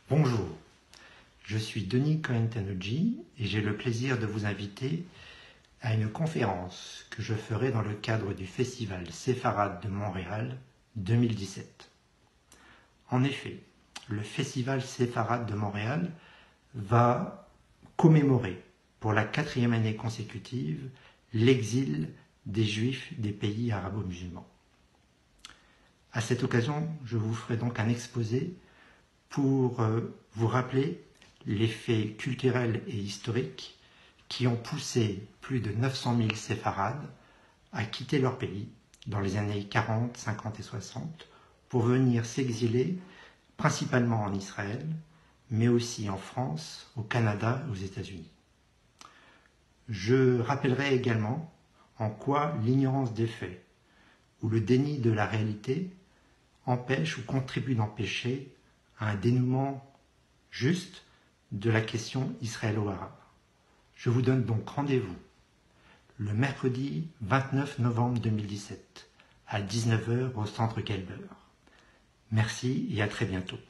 Bonjour, je suis Denis Cohen-Tanuji et j'ai le plaisir de vous inviter à une conférence que je ferai dans le cadre du Festival Séfarade de Montréal 2017. En effet, le Festival Séfarade de Montréal va commémorer pour la 4e année consécutive l'exil des Juifs des pays arabo-musulmans. À cette occasion, je vous ferai donc un exposé pour vous rappeler les faits culturels et historiques qui ont poussé plus de 900 000 séfarades à quitter leur pays dans les années 40, 50 et 60 pour venir s'exiler principalement en Israël, mais aussi en France, au Canada et aux États-Unis. Je rappellerai également en quoi l'ignorance des faits ou le déni de la réalité empêche ou contribue d'empêcher un dénouement juste de la question israélo-arabe. Je vous donne donc rendez-vous le mercredi 29 novembre 2017 à 19 h au centre Gelber. Merci et à très bientôt.